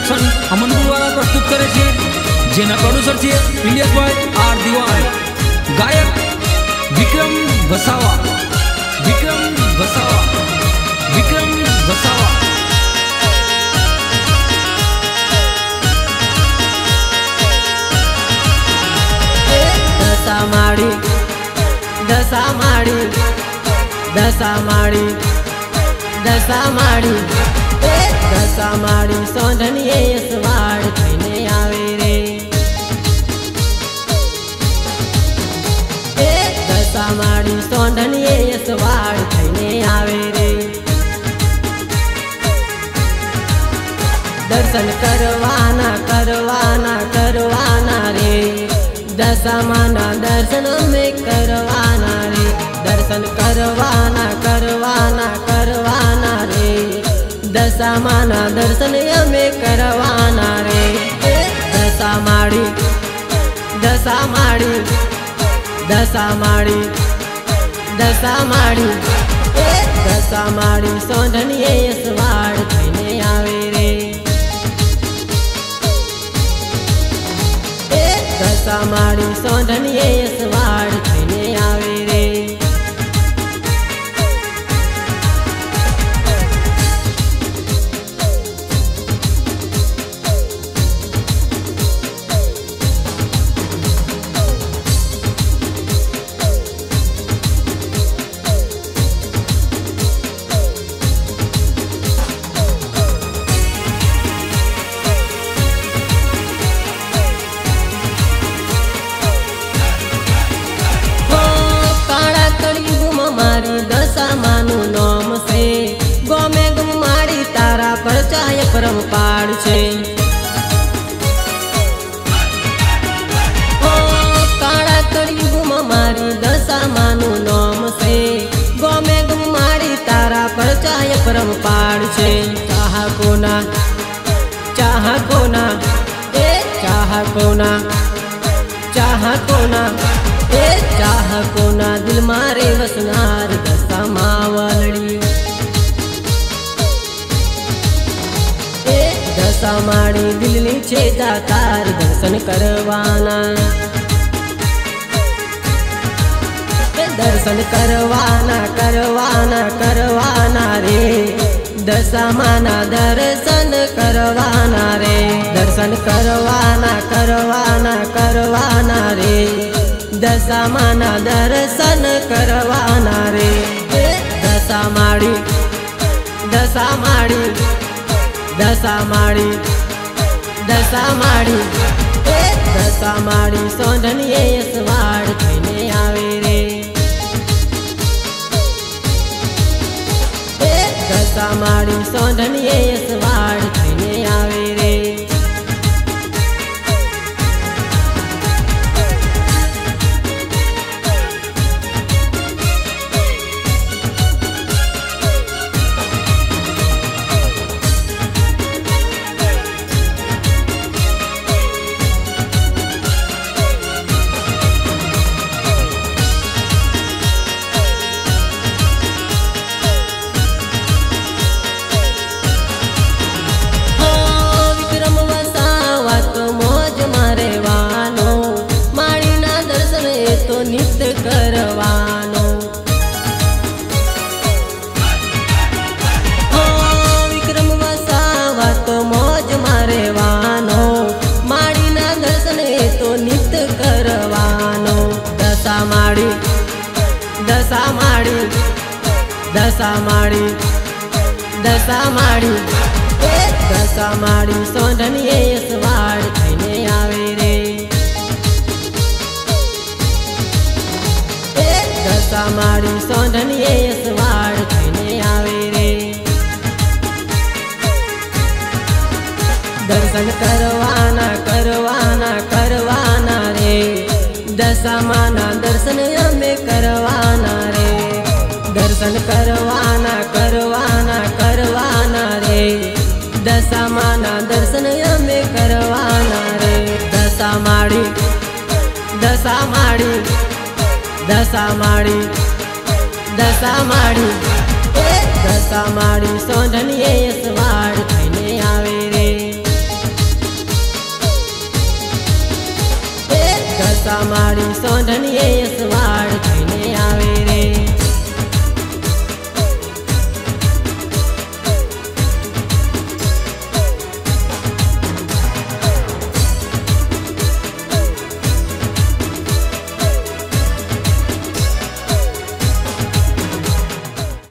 Production अमन गुरुवाला प्रस्तुत करे छे, जेना प्रोड्यूसर छे इलियासभाई आर दिवान, गायक विक्रम वसावा, विक्रम वसावा, विक्रम वसावा। दसा माड़ी दसा माड़ी दसा माड़ी दसा माड़ी दसा माड़ी सोंधनिये सवार थईने आवे रे। दसा माड़ी सोंधनिये सवार थईने आवे रे। दर्शन करवाना करवाना करवाना रे। दसा माना दर्शन में करवाना रे। दर्शन करवाना करवाना करवाना रे। दसा माना दर्शन में करवाना रे। दसा माड़ी दसा माड़ी दसा माड़ी दसा माड़ी दसा माड़ी सोंधनिये सवार थईने आवे रे। दसा माड़ी सोंधनिये सवार थईने आवे रे। परचाय परम पाड़ छे। ओ काड़ा कड़ी गुम मारी दसा मानु नाम से। गोमे गुम मारी तारा परचाय परम पाड़ छे। चाह कोना चाह कोना ए चाह कोना चाह कोना ए चाह कोना दिल मारे वसनार दसा मावलड़ी। दसा माड़ी दिल नीचे जातार दर्शन करवाना। दर्शन करवाना करवाना करवाना रे। दसा माना दर्शन करवाना रे। दर्शन करवाना करवाना करवाना रे। दसा माना दर्शन करवाना रे। दसा माड़ी दसा माड़ी दसा माड़ी दसा माड़ी दसा माड़ी सोंधनिये सवार थईने आवे रे। दसा माड़ी सोंधनिये सवार थईने आवे रे। नित्य करवानो विक्रम वसावा तो मौज मारेवानो। माड़ी ना दर्शन तो नित्य करवानो। दसा माड़ी दसा माड़ी दसा माड़ी दसा माड़ी दसा माड़ी सोंधनिये सवार थईने आवे रे। दसा माड़ी सोंधनिये सवार थईने आवे रे। दर्शन करवाना करवाना करवाना रे। दसा माना दर्शन में करवाना रे। दर्शन करवाना करवाना करवाना रे। दसा माना दर्शन में करवाना रे। दसा माड़ी दसा माड़ी दसा माड़ी दसा माड़ी दसा माड़ी सोंधनिये सवार थईने आवे रे। मारी सोंधनिये सवार